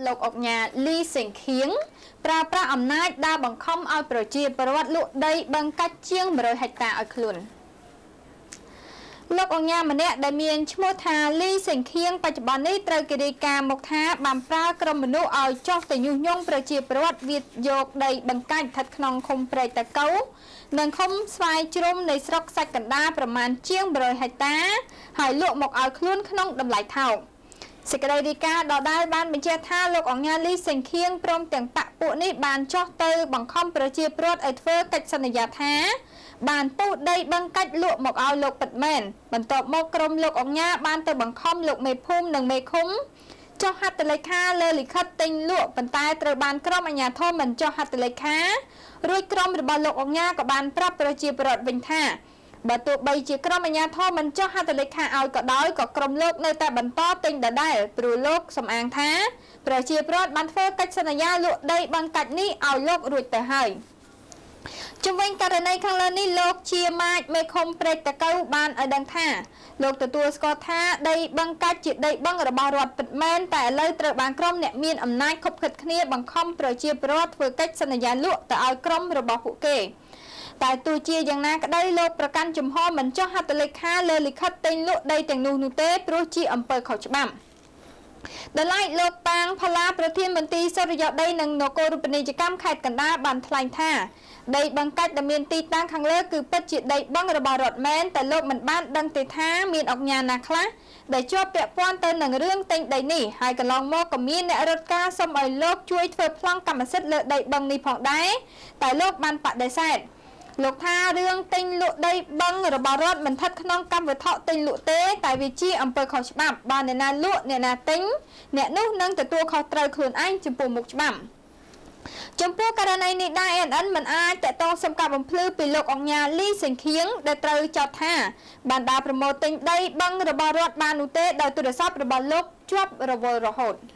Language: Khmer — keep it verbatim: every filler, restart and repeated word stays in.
លោកអុកញ៉ាលីសេងខៀងប្រើប្រាស់អំណាចដើរបង្ខំឲ្យប្រជាពលរដ្ឋលក់ដីបឹងកាច់ជាង 100 ហិកតាឲ្យខ្លួនលោកអង្ញាម្នាក់ដែលមានឈ្មោះថាលីសេងខៀងបច្ចុប្បន្ននេះត្រូវគេរាយការណ៍មកថាបានប្រើក្រុមមនុស្សឲ្យចោះទៅញុះញង់ប្រជាពលរដ្ឋវាយកដីបង្កាច់ស្ថិតក្នុងឃុំព្រែកតាកូវនិងឃុំស្វាយជ្រុំនៃស្រុកសាច់កណ្ដាលប្រមាណជាង 100 ហិកតាហើយលក់មកឲ្យខ្លួនក្នុងតម្លៃថោកសេចក្តីរាយការណ៍ដដែលបានបញ្ជាក់ថាលោកអង្ញាលីសេងខៀងព្រមទាំងបកពួកនេះបានចោះទៅបង្ខំប្រជាពលរដ្ឋឲ្យធ្វើកិច្ចសន្យាថាបានពុះដីបឹងកាច់លក់មកឲ្យលោកពិតមែនបន្ទាប់មកក្រុមលោកអង្ញាបានទៅបង្ខំលោកមេភូមិនិងមេឃុំចុះហត្ថលេខាលើលិខិតទិញលក់ប៉ុន្តែត្រូវបានក្រុមអាជ្ញាធរមិនចុះហត្ថលេខារួចក្រុមរបស់លោកអង្ញាក៏បានប្រាប់ប្រជាពលរដ្ឋវិញថាបើទោះបីជាក្រុមអាជ្ញាធរមិនចុះហត្ថលេខាឲ្យក៏ដោយក៏ក្រុមលោកនៅតែបន្តទិញដដែលព្រោះលោកសំអាងថាប្រជាពលរដ្ឋបានធ្វើកិច្ចសន្យាលក់ដីបឹងកាច់នេះឲ្យលោករួចទៅហើយជំវិញករណីខាងលើនេះលោកជាម៉ាចមេឃុំព្រែកតាកូវបានឲ្យដឹងថាលោកទទួលស្គាល់ថាដីបឹងកាច់ជាដីបឹងរបស់រដ្ឋពិតមែនតែឥឡូវត្រូវបានក្រុមអ្នកមានអំណាចខົບខិតគ្នាបង្ខំប្រជាពលរដ្ឋធ្វើកិច្ចសន្យាលក់ទៅឲ្យក្រុមរបស់ពួកគេតែទោះជាយ៉ាងណាក្តីលោកប្រកាន់ជំហរមិនចុះហត្ថលេខាលើលិខិតទិញលក់ដីទាំងនោះនោះទេព្រោះជាអំពើខុសច្បាប់ដែលឡែកលោកប៉ាងផល្លាប្រធានមន្ត្រីសុរិយោដីនិងនគររូបនីយកម្មខេត្តកណ្ដាលបានថ្លែងថាដីបឹងកាច់ដែលមានទីតាំងខាងលើគឺពិតជាដីបឹងរបស់រដ្ឋមែនតែលោកមិនបានដឹងទេថាមានអង្គការណាខ្លះដែលជាប់ពាក់ព័ន្ធទៅនឹងរឿងទិញដីនេះហើយកន្លងមកក៏មានអ្នករត់ការសុំឲ្យលោកជួយធ្វើប្លង់កម្មសិទ្ធិលើដីបឹងនេះផងដែរតែលោកបានបដិសេធលោកថារឿងទិញលក់ដីបឹងរបស់រដ្ឋមិនស្ថិតក្នុងកម្មវិធីទិញលក់ទេតែវាជាអំពើខុសច្បាប់បើអ្នកណាលក់អ្នកណាទិញអ្នកនោះនឹងទទួលខុសត្រូវខ្លួនឯងចំពោះមុខច្បាប់ចំពោះករណីនេះដែរ เอ็น เอ็น មិនអាចតតងសំកាប់បំភ្លឺពីលោកអង្ញាលីសេងខៀងដែលត្រូវចោទថាបានដើរប្រមូលទិញដីបឹងរបស់រដ្ឋបាននោះទេដោយទូរស័ព្ទរបស់លោកជាប់រវល់រហូត